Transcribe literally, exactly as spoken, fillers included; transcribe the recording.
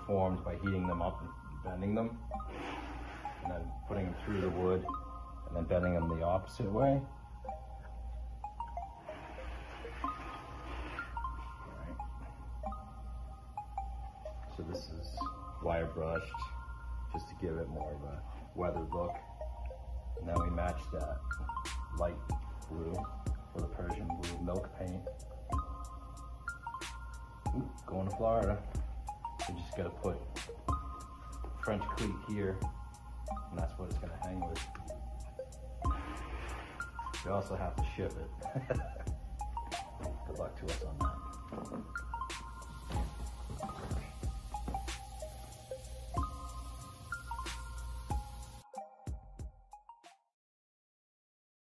formed by heating them up and bending them, and then putting them through the wood, and then bending them the opposite way. Right. So this is wire brushed, just to give it more of a weathered look. And then we match that light blue for the Persian blue milk paint. Ooh, going to Florida. You just gotta put French cleat here, and that's what it's gonna hang with. You also have to ship it. Good luck to us on that.